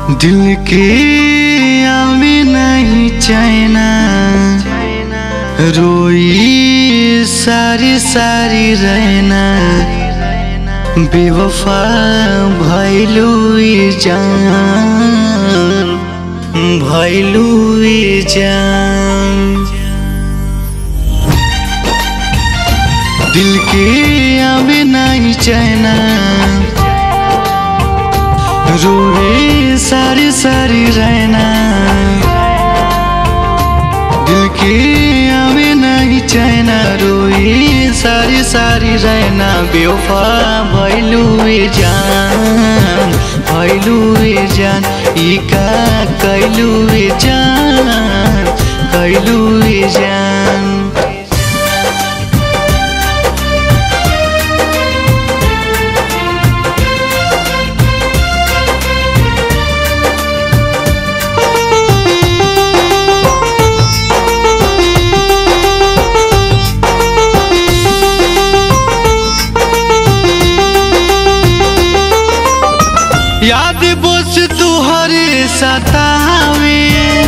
दिल के आवे नहीं चैना, रोई सारी सारी रहना, बेवफा भइलू जान, भइलू जान। दिल के आवे नहीं चैना, रोए सारी सारी रहना, दिल के आवे नहीं चैना, रोए सारी सारी रहना, बेवफा भइलू जान, भइलू जान, ई का कैलू जान, कैलू जान। याद बोझ तुहरे सतावे,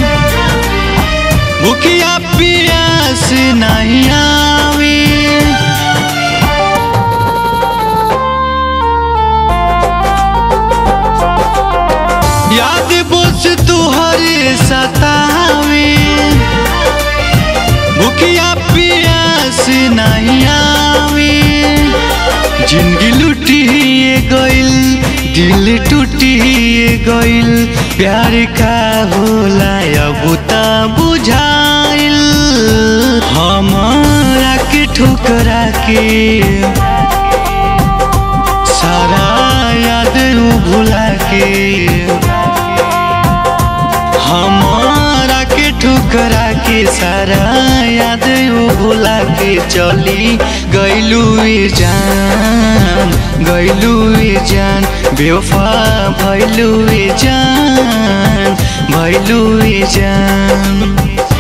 भूखिया प्यास नहीं आवे, याद बोझ तुहरे सतावे, भूखिया प्यास नहीं आवे। जिंदगी लुटिए गइल, दिल टूटिए गइल, प्यार का होला अब त बुझाइल, हमरा के ठुकरा के सारा याद भुला के, हमरा के ठुकरा के सारा याद भुला के, चली गइलू जान, गइलू जान, बेवफा भइलू जान, भइलू जान।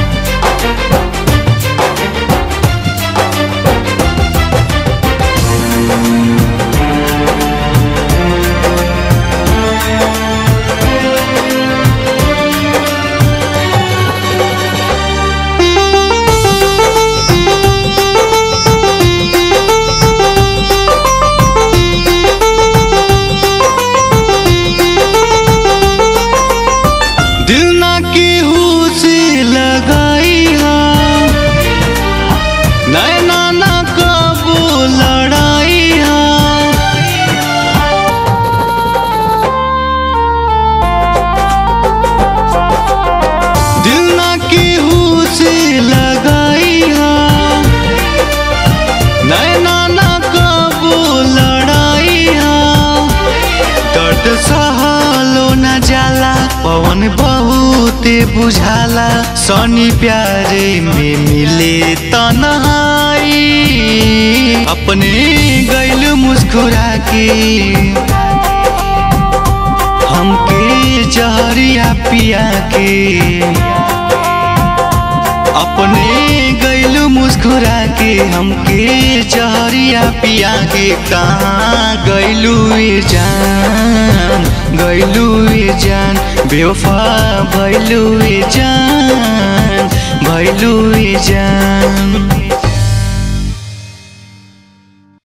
दिल ना केहू से लगाई हा, नैना ना कबो लड़ाई हा, दिल ना केहू से लगाई हा, नैना ना कबो लड़ाई हा। दर्द सहलो न जाला, पवन बहुते बुझाला, सनी प्यारे में मिले तन्हाई, अपने गइल मुस्कुरा के हमके जहरिया पिया के, अपने गइल मुस्कुरा के हमके जहरिया पिया के, कहाँ गइलू जान, गइलू जान, बेवफा भइलू जान, भइलू जान।